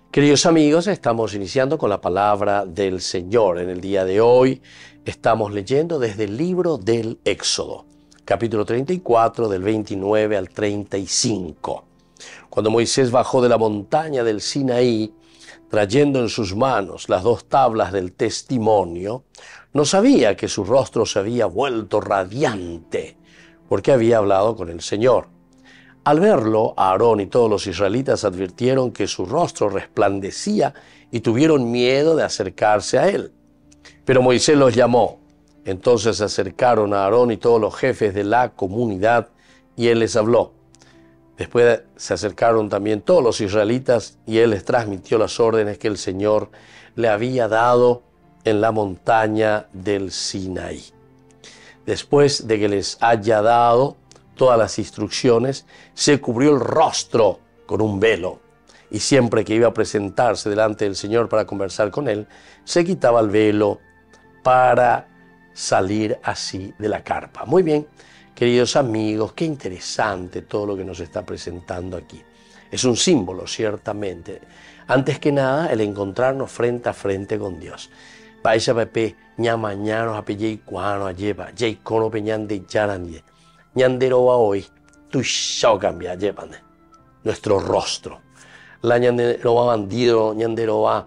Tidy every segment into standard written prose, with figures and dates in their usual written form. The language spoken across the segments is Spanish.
Queridos amigos, estamos iniciando con la palabra del Señor. En el día de hoy estamos leyendo desde el libro del Éxodo, capítulo 34, del 29 al 35. Cuando Moisés bajó de la montaña del Sinaí, trayendo en sus manos las dos tablas del testimonio, no sabía que su rostro se había vuelto radiante, porque había hablado con el Señor. Al verlo, Aarón y todos los israelitas advirtieron que su rostro resplandecía y tuvieron miedo de acercarse a él. Pero Moisés los llamó. Entonces se acercaron a Aarón y todos los jefes de la comunidad y él les habló. Después se acercaron también todos los israelitas y él les transmitió las órdenes que el Señor le había dado en la montaña del Sinaí. Después de que les haya dado todas las instrucciones, se cubrió el rostro con un velo, y siempre que iba a presentarse delante del Señor para conversar con él, se quitaba el velo para salir así de la carpa. Muy bien, queridos amigos, qué interesante todo lo que nos está presentando aquí. Es un símbolo, ciertamente. Antes que nada, el encontrarnos frente a frente con Dios. Paisa pepe, ñamañanos, apellei cuano, alleva, jay cono peñan de yaranie. Ñanderoba hoy, tu cambia, llevan nuestro rostro. La ñanderoba bandido, ñanderoba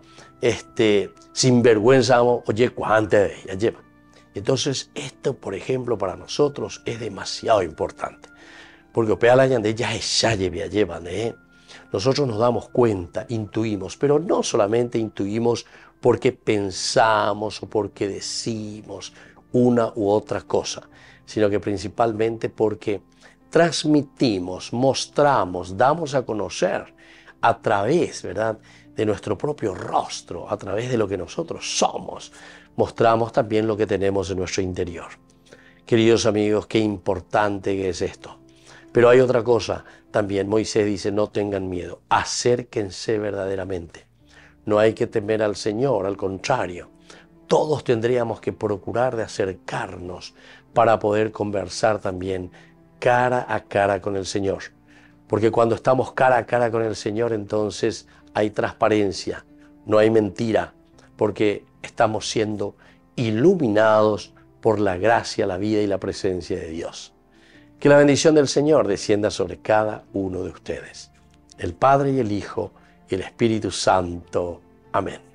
sinvergüenza, oye, cuánta de ella lleva. Entonces, esto, por ejemplo, para nosotros es demasiado importante. Porque opea la ñande ya es ya llevan, Nosotros nos damos cuenta, intuimos, pero no solamente intuimos porque pensamos o porque decimos una u otra cosa, sino que principalmente porque transmitimos, mostramos, damos a conocer a través, ¿verdad?, de nuestro propio rostro, a través de lo que nosotros somos, mostramos también lo que tenemos en nuestro interior. Queridos amigos, qué importante es esto. Pero hay otra cosa también. Moisés dice, no tengan miedo, acérquense verdaderamente. No hay que temer al Señor, al contrario. Todos tendríamos que procurar de acercarnos para poder conversar también cara a cara con el Señor. Porque cuando estamos cara a cara con el Señor, entonces hay transparencia, no hay mentira, porque estamos siendo iluminados por la gracia, la vida y la presencia de Dios. Que la bendición del Señor descienda sobre cada uno de ustedes. El Padre y el Hijo y el Espíritu Santo. Amén.